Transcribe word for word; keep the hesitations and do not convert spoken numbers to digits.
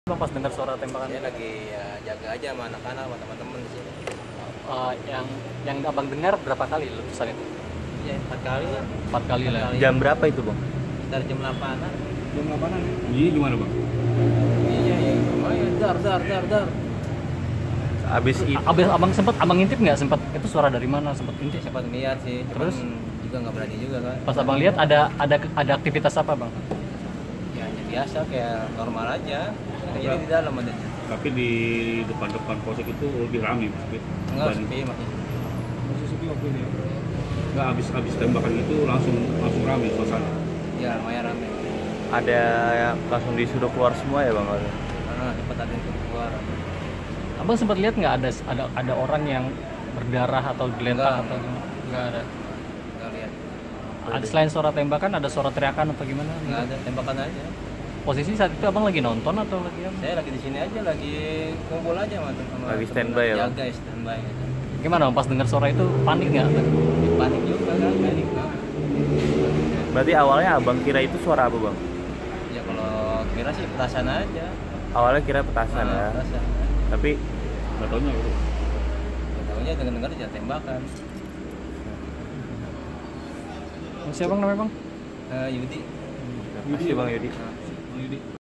Bang pas dengar suara tembakan. Saya lagi ya, jaga aja sama anak-anak sama teman-teman di sini. Uh, yang yang abang dengar berapa kali letusan itu? Ya empat kali lah. Empat kali lah. Jam berapa itu bang? Dari jam delapanan. Jam delapanan ya? Jadi gimana bang? Iya iya. Oh ya dar dar dar dar. Abis itu Abis abang sempat abang ngintip nggak sempat itu suara dari mana sempat intip? Sempat lihat sih. Terus? Cuman juga nggak berani juga kan. Pas abang lihat ada ada ada aktivitas apa bang? Ya hanya biasa kayak normal aja. Jadi di dalam ada. Tapi di depan-depan polsek itu lebih ramai mas. Enggak Dan- sepi masih. Masih sepi waktu ini ya? Nggak, habis habis tembakan itu langsung langsung ramai suasana. Ya lumayan ramai. ada yang langsung disuruh keluar semua ya bang? Karena sempat ada yang keluar. Abang sempat lihat nggak ada ada ada orang yang berdarah atau geletak Enggak, atau enggak. nggak ada? Nggak lihat. Ada selain suara tembakan ada suara teriakan atau gimana? Nggak ada tembakan aja. Posisi saat itu abang lagi nonton atau lagi apa? Saya lagi di sini aja, lagi kumpul aja sama sama Lagi temen. standby ya, Bang? Jaga standby aja. Gimana Bang, pas dengar suara itu panik nggak? Panik juga kan, panik kan. Berarti awalnya abang kira itu suara apa bang? Ya kalau kira sih petasan aja. Awalnya kira petasan Nah, ya, petasan. tapi Nggak taunya gitu. Tahunya dengar-dengar aja tembakan. Siapa bang namanya bang? Eh, Yudi. masih bang Yudi. Nah, Bang Yudi.